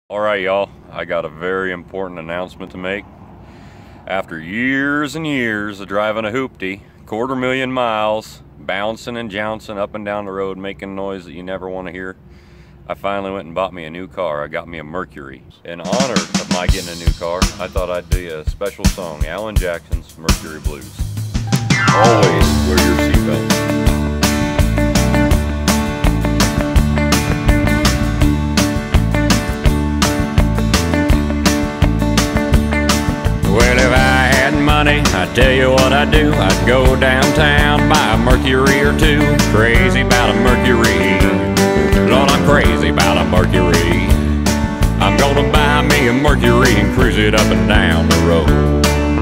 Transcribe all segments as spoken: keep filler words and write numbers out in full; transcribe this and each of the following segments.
All right, y'all, I got a very important announcement to make. After years and years of driving a hoopty, quarter million miles, bouncing and jouncing up and down the road, making noise that you never want to hear, I finally went and bought me a new car. I got me a Mercury. In honor of my getting a new car, I thought I'd do a special song, Alan Jackson's Mercury Blues. Always wear your seatbelt. Well, if I had money, I'd tell you what I'd do. I'd go downtown, buy a Mercury or two. Crazy about a Mercury. Lord, I'm crazy about a Mercury. I'm gonna buy me a Mercury and cruise it up and down the road.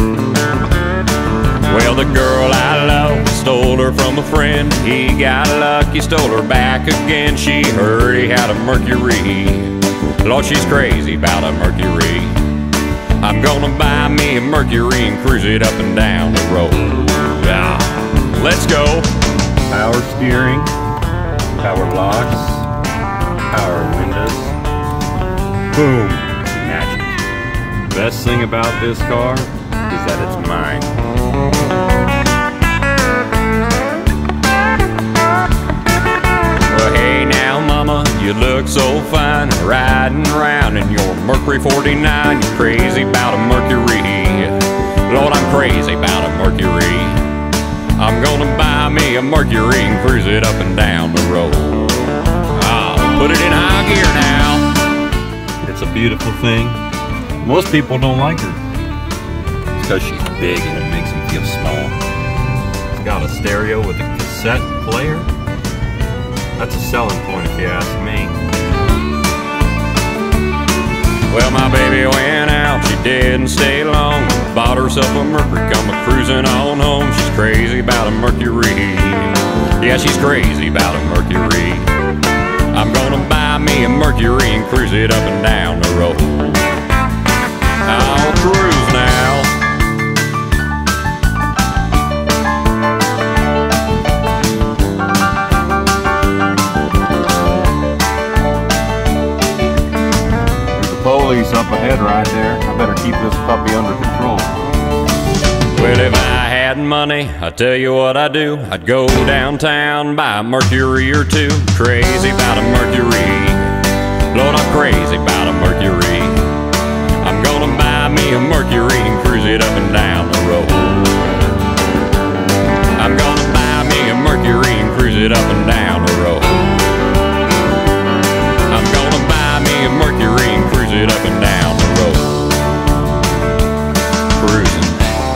Well, the girl I love stole her from a friend. He got lucky, stole her back again. She heard he had a Mercury. Lord, she's crazy about a Mercury. I'm gonna buy me a Mercury and cruise it up and down the road. Ah, let's go. Power steering, power locks, power windows. Boom, magic. Best thing about this car is that it's mine. Well, hey now, mama, you look so fine, riding around in your Mercury forty-nine. You're crazy about a Mercury. Lord, I'm crazy about a Mercury. I'm gonna buy me a Mercury and cruise it up and down the road. Ah, put it in high gear now. It's a beautiful thing. Most people don't like her. It's because she's big and it makes them feel small. It's got a stereo with a cassette player. That's a selling point if you ask me. Well, my baby went out, she didn't stay long. Bought herself a Mercury, come a cruising on home. She's crazy about a Mercury. Yeah, she's crazy about a Mercury. I'm gonna buy me a Mercury and cruise it up and down the road. I'll cruise now. Police up ahead right there. I better keep this puppy under control. Well, if I had money, I'd tell you what I'd do. I'd go downtown, buy a Mercury or two. Crazy about a Mercury. Lord, I'm crazy about a Mercury. I'm gonna buy me a Mercury and cruise it up and down the road. I'm gonna buy me a Mercury and cruise it up and down the road. I'm gonna buy me a Mercury and cruise it up and down the road. Cruising.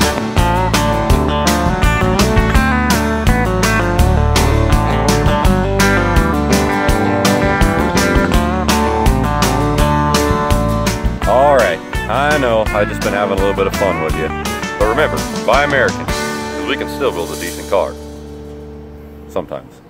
Alright, I know I've just been having a little bit of fun with you. But remember, buy American, because we can still build a decent car. Sometimes.